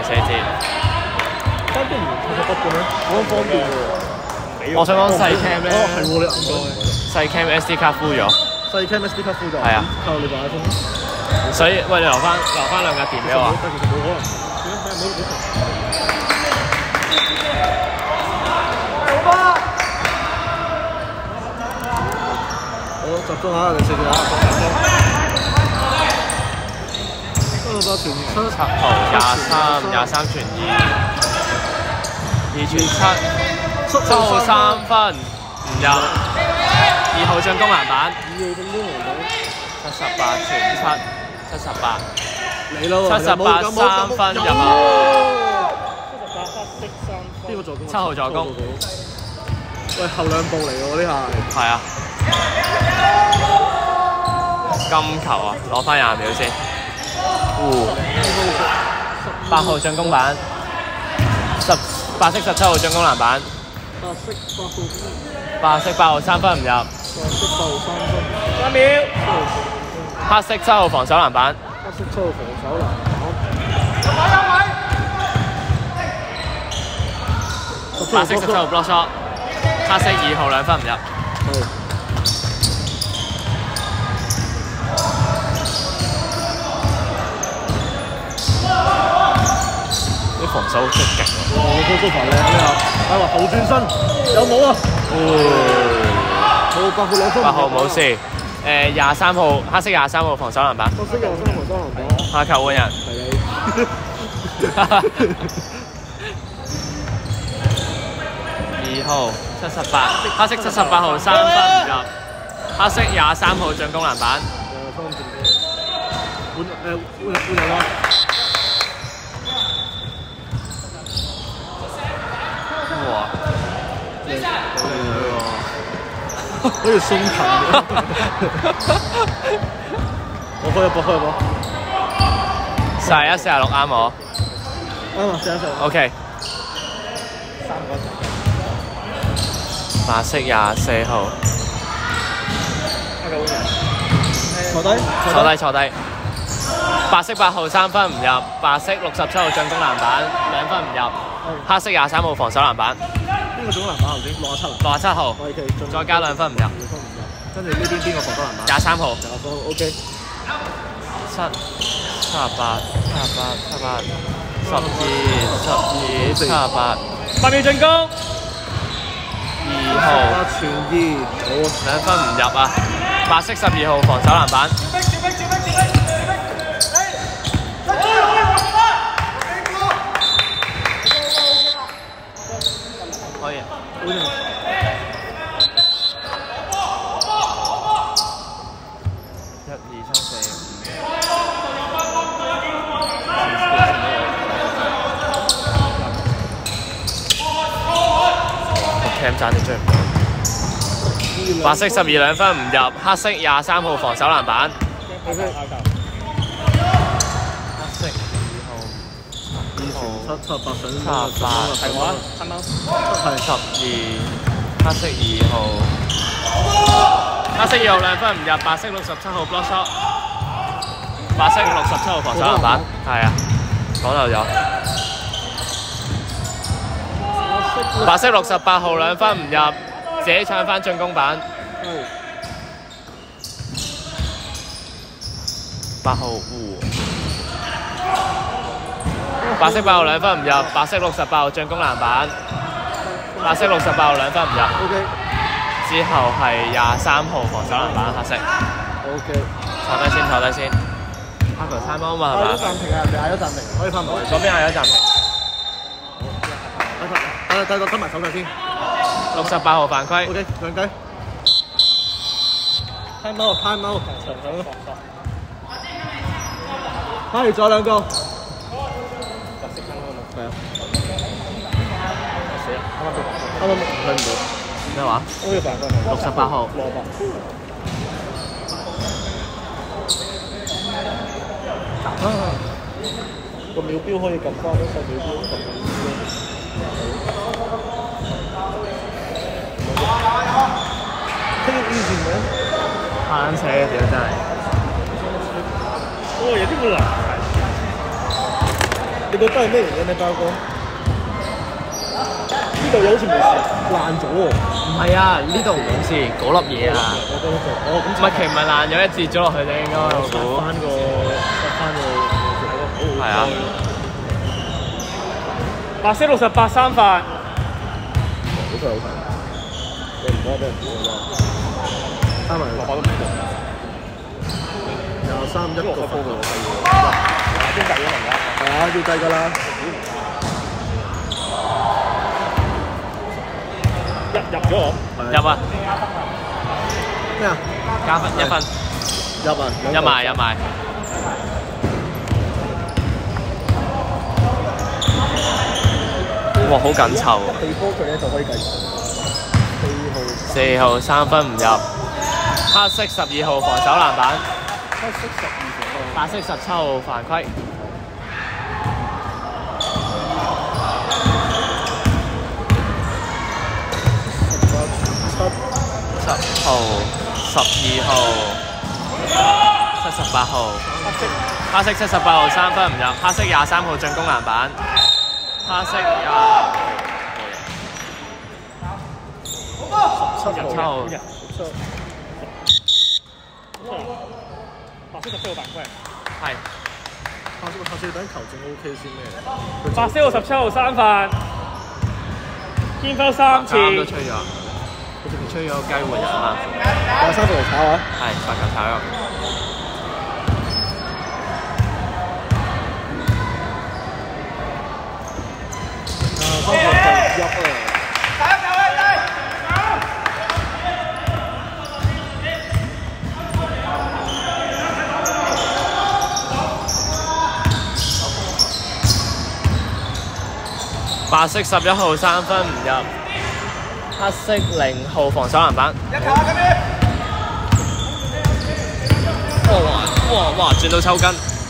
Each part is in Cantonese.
寫字。 單邊唔係北嘅咩？好方便喎。 我想講細 cam 咧， 哦係喎，你唔該。 細 cam SD 卡敷咗。 細 cam SD 卡敷咗。 係啊。 靠你把先。 所以喂，你留翻兩格電俾我啊。 其實冇可能。好，集中下，你食住下，集中。7號傳7， 23傳2，2傳7，7號3分唔入，2號進攻籃板 2號進攻籃板 ，78傳7，78， 嚟咯 ，78 3分入啊 ，78黑色3分，邊個助攻？7 號助攻。 喂，後兩步嚟喎呢下。 係啊。金球啊，攞翻20秒先。8號進攻板，8色17號進攻籃板。白色8號3分唔入。 白色8號3分。3秒。 黑色7號防守籃板。 黑色7號防守籃板。 白色17號 block shot。黑色2號2分唔入。啲防守好積極喎。 我高高爬靚呢下，係話後轉身有冇啊？好8號2分。 8號冇事。23號黑色23號防守籃板。 黑色23號防守籃板。 下球換人。 係你。 2號78，黑色78號3分唔入。黑色23號進攻籃板。 換人啦！ 哇！ 好似鬆騰咁。我開一波。 41、46啱我。 啱啊，41。 OK。白色24號。坐低。白色8號3分唔入，白色67號進攻籃板2分唔入，黑色23號防守籃板。 邊個進攻籃板頭先？67啊 ？67號。再加2分唔入。 跟住呢邊邊個防守籃板 ？23號。 OK。 78、12、78。8秒進攻。2號。 傳2，好 2分唔入啊！白色12號防守籃板。可以。1、2、3、4、5。爭啲追唔到。白色12 2分唔入，黑色23號防守籃板。黑色2號。 7、8上。 係我啊，係12，黑色2號。黑色2號2分唔入，白色67號 block shot。白色67號防守籃板。係啊，講漏咗。白色68號2分唔入，自己搶翻進攻板。8號白色8號2分唔入，白色68號進攻籃板。白色68號2分唔入。 OK。 之後係23號防守籃板，黑色。 OK。 坐低先。黑球3波嘛係嘛？ 嗌咗暫停啊！人哋嗌咗暫停，可以翻埋。 嗰邊嗌咗暫停。 等埋手勢先。 68號犯規。 OK， 兩雞。time out。翻嚟咗2個。係啊。啱睇唔到。 咩話？68號。 個秒標可以撳翻，細秒標撳。Take it easy man。 慳死啊！屌真係。 有啲咁難。 你覺得係咩原因咧，包哥？呢度嘢好似冇事，爛咗喎。 唔係啊，呢度冇事，嗰粒嘢啊。 咁麥奇唔係爛咗，一截咗落去啫，應該我估。係啊。 白色68三發。 好睇好睇。你唔該俾人估㗎啫。三埋落都唔得。23一個波嘅先計咗嚟啦。係啊，要計㗎啦。入咗我。 入啊！ 咩啊？ 加分1分。 入啊！ 入埋。哇，好緊湊。 地波佢咧就可以計 4號3分唔入。黑色12號防守籃板。 黑色12號。 白色17號犯規。10號、12號、78號。黑色78號3分唔入。黑色23號進攻籃板。黑色17號。 白色16號犯規。 係。 下次等球證 OK 先咩？ 白色17號3發，偏分3次。 啱都吹咗，吹咗雞換人啊！ 有3球炒啊！ 係罰球炒咗。白色11號3分唔入，黑色0號防守籃板。哇！轉到抽筋。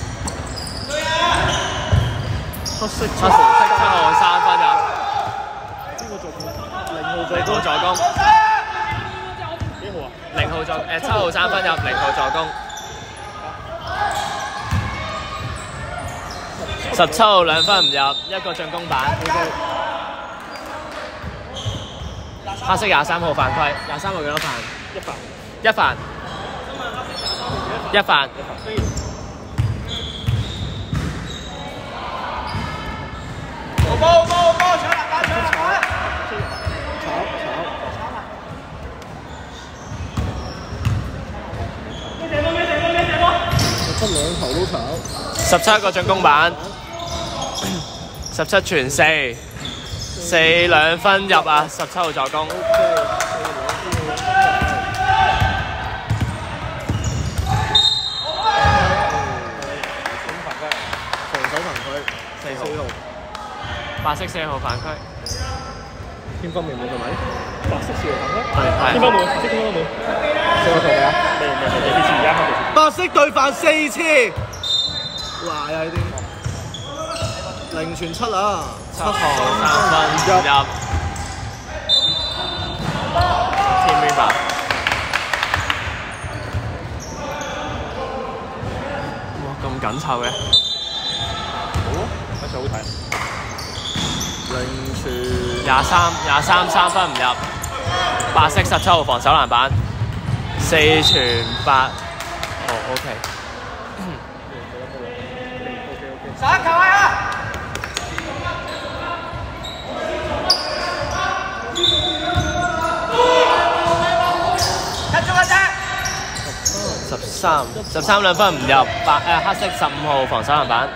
黑色7號3分入。 邊個助攻？0號助攻。 幾號啊 ？0號7號3分入，0號助攻。17號2分唔入，1個進攻板。黑色23號犯規，23號幾多犯？1犯。1犯。 冇，搶籃板！ 出2球都炒。 17個進攻板，17傳4 2分入啊！17號助攻。4號。白色4號犯規。 偏分未冇係咪？ 白色4號犯規。 係。 偏分冇，4個球未啊？未次而家開白色對犯4次。賴啊！呢啲0傳7啊！7 號3分入。天邊吧。哇！咁緊湊嘅。 好啊，嗰場好睇。 0傳 23 3分唔入。白色17號防守籃板。4傳8。OK。 上球啊 ！13 2分唔入，黑色15號防守籃板。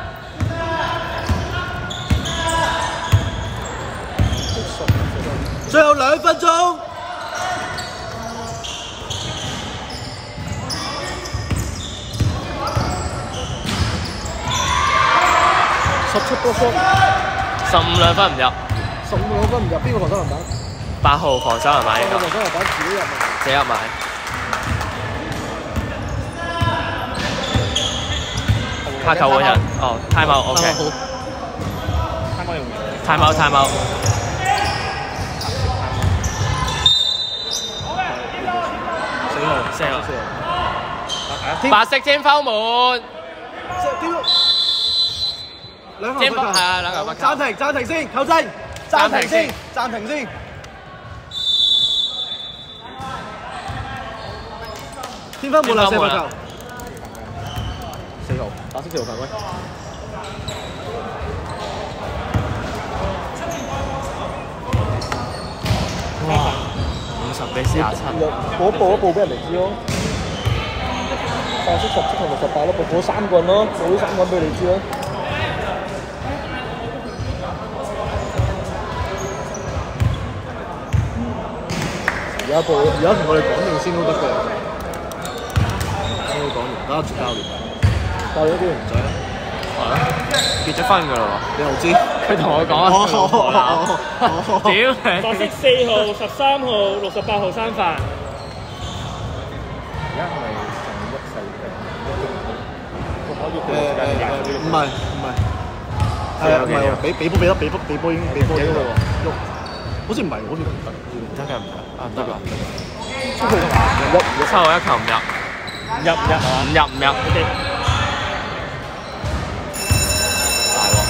最後2分鐘。17個分 15 2分唔入。 15 2分唔入，邊個防守籃板 ？8號防守籃板應該。 防守籃板自己入埋。 自己入埋。卡球換人。哦 ，time out OK。time out。4號。白色天花門。 兩球尖罰球。 係啊，兩球罰球。 暫停先，球證。暫停先。天分滿啦，射罰球。4號，白色4號犯規。 哇！50比47。 報一報俾人哋知咯。白色17同68咯，報3個人咯，報呢3個人俾你知咯。而家同我哋講定先都得嘅。先講完，等下接教練。教練嗰邊唔使啦。 係咯，結咗婚㗎啦喎。 你又知？ 佢同我講啊。屌你！ 白色4號、13號、68號3犯。 而家係咪成一世唔係，係啊，唔係喎，俾波已經俾波咗啦喎，好似唔係，好似唔得， 唔得嘅唔得，啊唔得㗎。7號1球唔入， 入係嘛？ 唔入。 OK。 大鑊。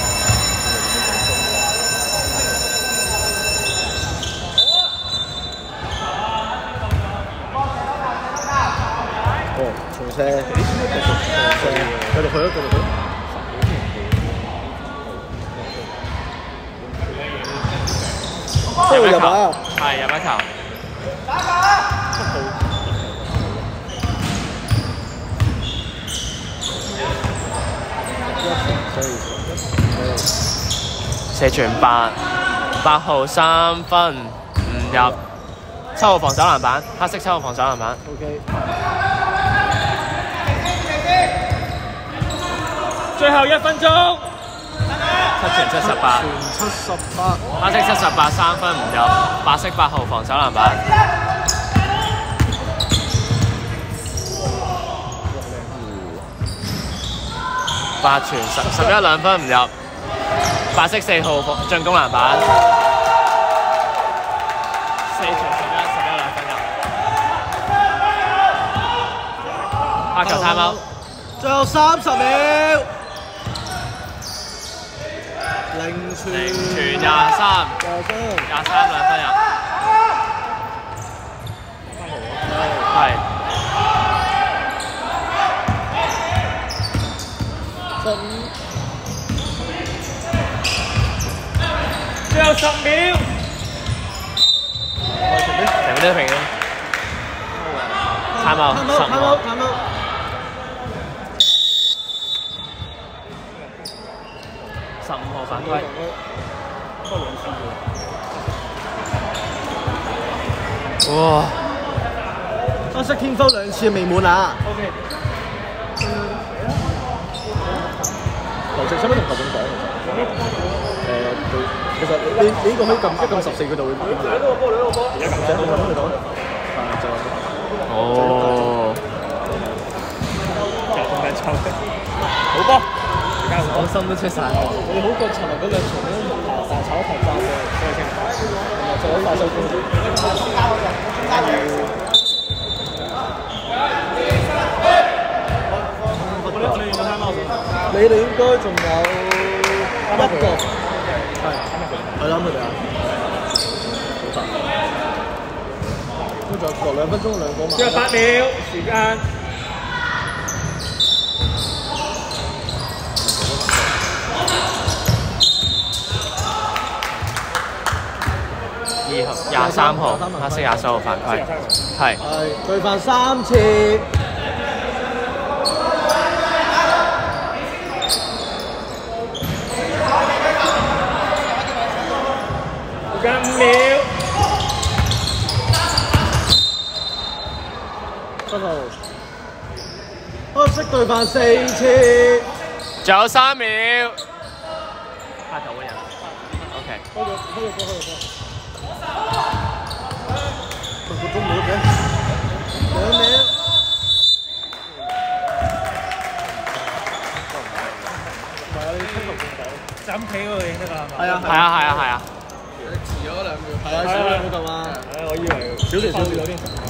哦，重射，繼續去。入一球， 係入一球。射傳8號3分唔入，7號防守籃板，黑色7號防守籃板。 OK。 最後1分鐘。 7傳78，黑色78 3分唔入，白色8號防守籃板。8傳11 2分唔入，白色4號進攻籃板。4傳11 2分入。黑球 timeout， 最後30秒。0傳23 2分入。係。 最後10秒。 成嗰啲平嘅。timeout 15。15號犯規。哇！ 黑色天分2次未滿啊 OK。 劉直使唔使同球證講？其實你呢個可以撳14，佢就會。兩個波。而家撳聲，你撳佢講。就。 哦。 就咁樣抽。好波。 我心都出晒。 你好過尋日嗰兩場咧，大炒一頭炸嘅，所以就好快收工。你哋應該仲有1個，係啦，佢哋啊，好快。咁仲有2分鐘2個嘛。 最後8秒時間。 23號，黑色24號犯規，係。 對犯3次。 時間5秒。 7號。黑色對犯4次。 仲有3秒。下球會人。OK。 開咗波。6個鐘冇嘅，2秒。唔係啊，你出球仲走， 就咁企嗰度影得㗎係嘛？ 係啊。 遲咗2秒。係啊，少2秒㗎嘛。 我以為少少。